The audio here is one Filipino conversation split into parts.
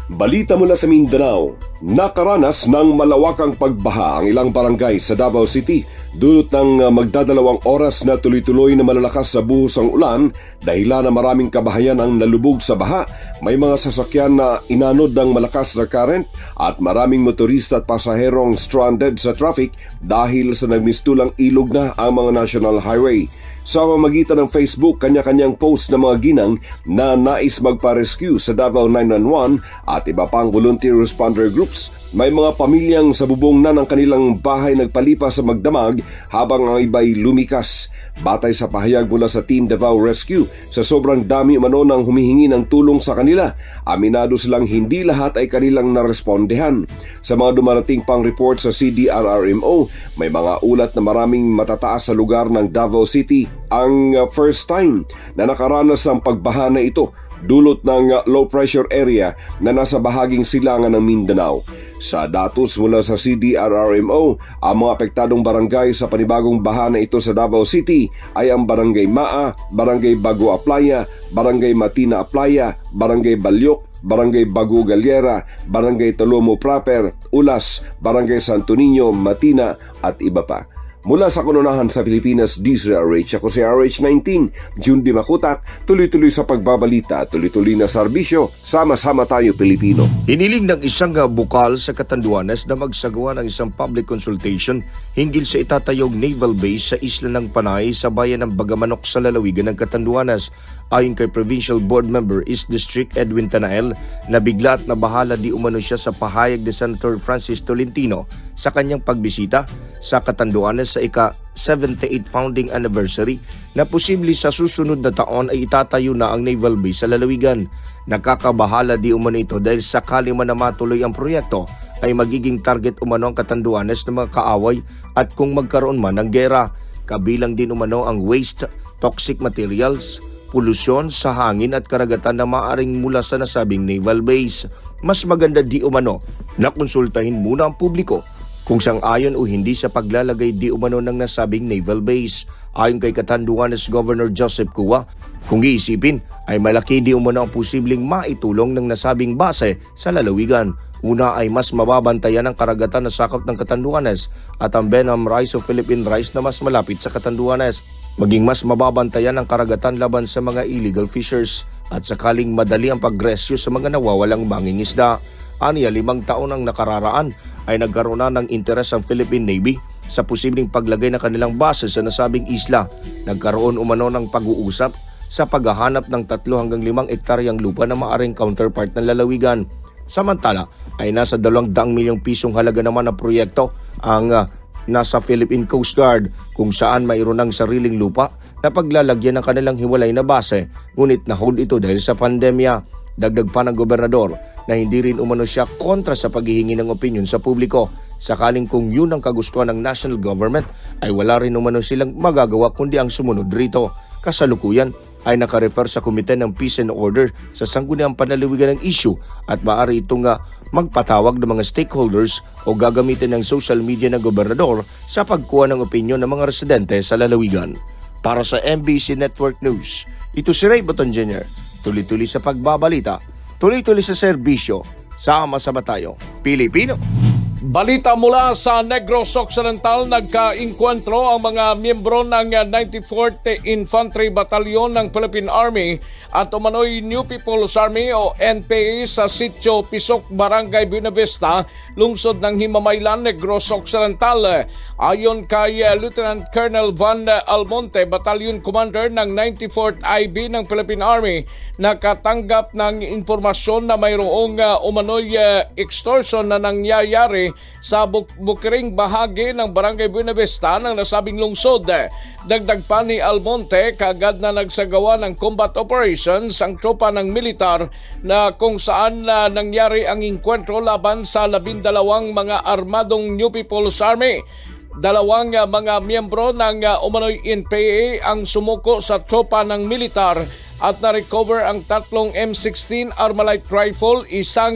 Balita mula sa Mindanao, nakaranas ng malawakang pagbaha ang ilang barangay sa Davao City dulot ng magdadalawang oras na tuloy-tuloy na malalakas sa buhos ang ulan dahilan na maraming kabahayan ang nalubog sa baha. May mga sasakyan na inanod ng malakas na current at maraming motorista at pasaherong stranded sa traffic dahil sa nagmistulang ilog na ang mga national highway. Sa pamamagitan ng Facebook, kanya-kanyang post ng mga ginang na nais magpa-rescue sa Davao 911 at iba pang volunteer responder groups. May mga pamilyang sa bubong na ng kanilang bahay nagpalipas sa magdamag habang ang iba'y lumikas. Batay sa pahayag mula sa Team Davao Rescue, sa sobrang dami umano ng humihingi ng tulong sa kanila, aminado silang hindi lahat ay kanilang narespondehan. Sa mga dumarating pang report sa CDRRMO, may mga ulat na maraming matataas sa lugar ng Davao City ang first time na nakaranas ang pagbaha na ito dulot ng low pressure area na nasa bahaging silangan ng Mindanao. Sa datos mula sa CDRRMO, ang mga apektadong barangay sa panibagong baha na ito sa Davao City ay ang Barangay Maa, Barangay Bago Aplaya, Barangay Matina Aplaya, Barangay Balyok, Barangay Bago Galera, Barangay Talomo Proper, Ulas, Barangay Santo Niño, Matina at iba pa. Mula sa Kununahan sa Pilipinas, DZRH, ako si RH19, June Di Makutak, tuloy-tuloy sa pagbabalita, tuloy-tuloy na serbisyo, sama-sama tayo Pilipino. Hiniling ng isang bukal sa Catanduanes na magsagawa ng isang public consultation hinggil sa itatayong naval base sa isla ng Panay sa bayan ng Bagamanok sa lalawigan ng Catanduanes. Ayon kay Provincial Board Member East District Edwin Tanael, nabigla at nabahala di umano siya sa pahayag ni Senator Francis Tolentino sa kanyang pagbisita sa Catanduanes sa ika-78 founding anniversary na posible sa susunod na taon ay itatayo na ang naval base sa lalawigan. Nakakabahala di umano ito dahil sakali man na matuloy ang proyekto ay magiging target umano ang Catanduanes ng mga kaaway at kung magkaroon man ng gera. Kabilang din umano ang waste, toxic materials, polusyon sa hangin at karagatan na maaring mula sa nasabing naval base. Mas maganda di umano na konsultahin muna ang publiko kung sang-ayon o hindi sa paglalagay di umano ng nasabing naval base. Ayon kay Catanduanes Governor Joseph Cua, kung iisipin ay malaki di umano ang posibleng maitulong ng nasabing base sa lalawigan. Una ay mas mababantayan ang karagatan na sakop ng Catanduanes at ang Benham Rice o Philippine Rice na mas malapit sa Catanduanes. Maging mas mababantayan ang karagatan laban sa mga illegal fishers at sakaling madali ang pagresyo sa mga nawawalang mangingisda. Aniya 5 taon ang nakararaan ay nagkaroon na ng interes ang Philippine Navy sa posibleng paglagay ng kanilang base sa nasabing isla. Nagkaroon umano ng pag-uusap sa paghahanap ng 3 hanggang 5 ektaryang lupa na maaring counterpart ng lalawigan. Samantala ay nasa 200 milyong pisong halaga naman na proyekto ang nasa Philippine Coast Guard kung saan mayroon ng sariling lupa na paglalagyan ng kanilang hiwalay na base, ngunit na-hold ito dahil sa pandemya. Dagdag pa ng gobernador na hindi rin umano siya kontra sa paghihingi ng opinyon sa publiko. Sakaling kung yun ang kagustuhan ng national government ay wala rin umano silang magagawa kundi ang sumunod rito. Kasalukuyan ay nakarefer sa Komite ng Peace and Order sa sangguniang panlalawigan ng issue at maaari itong magpatawag ng mga stakeholders o gagamitin ng social media ng gobernador sa pagkuha ng opinyon ng mga residente sa lalawigan. Para sa MBC Network News, ito si Ray Baton Jr. Tuloy-tuloy sa pagbabalita, tuloy-tuloy sa serbisyo, sama-sama tayo Pilipino. Balita mula sa Negros Occidental, nagka-inkwentro ang mga miyembro ng 94th Infantry Battalion ng Philippine Army at umano'y New People's Army o NPA sa Sitio Pisok, Barangay Buenavista, lungsod ng Himamaylan, Negros Occidental. Ayon kay Lieutenant Colonel Van Almonte, Battalion Commander ng 94th IB ng Philippine Army, nakatanggap ng impormasyon na mayroong umano'y extortion na nangyayari sa bukiring bahagi ng Barangay Buenavista ng nasabing lungsod. Dagdag pa ni Almonte, kaagad na nagsagawa ng combat operations ang tropa ng militar na kung saan nangyari ang inkwentro laban sa 12 mga armadong New People's Army. 2 mga miyembro ng umano'y NPA ang sumuko sa tropa ng militar at na-recover ang 3 M16 Armalite rifle, isang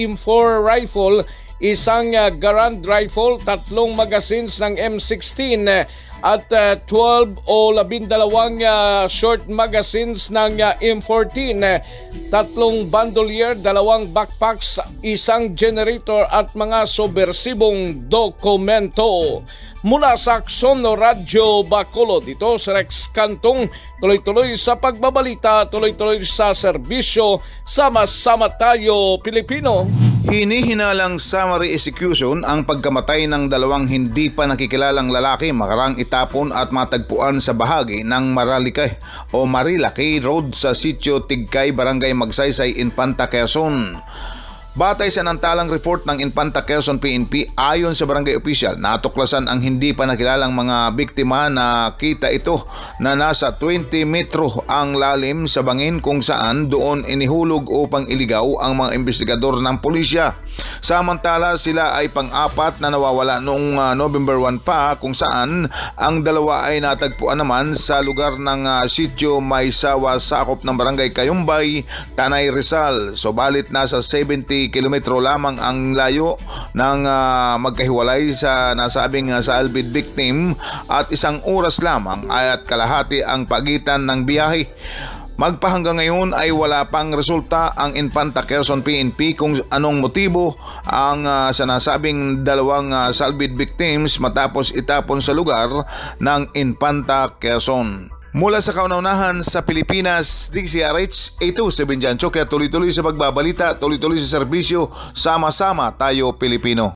M4 rifle, isang Garand rifle, 3 magazines ng M16 at 12 o 12 short magazines ng M14, 3 bandolier, 2 backpacks, 1 generator at mga subversibong dokumento. Mula sa Akson Radyo Bacolod, dito si Rex Cantong, tuloy-tuloy sa pagbabalita, tuloy-tuloy sa serbisyo, sama-sama tayo Pilipino. Hinihinalang summary execution ang pagkamatay ng 2 hindi pa nakikilalang lalaki makarang itapon at matagpuan sa bahagi ng Marilaki Road sa Sitio Tigkay, Barangay Magsaysay, Infanta, Quezon. Batay sa nantalang report ng Infanta Quezon PNP, ayon sa barangay official, natuklasan ang hindi pa nakilalang mga biktima na kita ito na nasa 20 metro ang lalim sa bangin kung saan doon inihulog upang iligaw ang mga investigador ng pulisya. Samantala sila ay pang-apat na nawawala noong November 1 pa, kung saan ang 2 ay natagpuan naman sa lugar ng Sitio Maysawa, sakop ng barangay Kayumbay, Tanay, Rizal. Subalit nasa 70 kilometro lamang ang layo ng magkahiwalay sa nasabing salvage victim at 1 oras lamang at kalahati ang pagitan ng biyahe. Magpahanggang ngayon ay wala pang resulta ang Infanta Quezon PNP kung anong motibo ang sinasabing 2 salvage victims matapos itapon sa lugar ng Infanta Quezon. Mula sa kauna-unahan sa Pilipinas, DCRH 827 Jancho, kaya tuloy-tuloy sa pagbabalita, tuloy-tuloy sa serbisyo, sama-sama tayo Pilipino.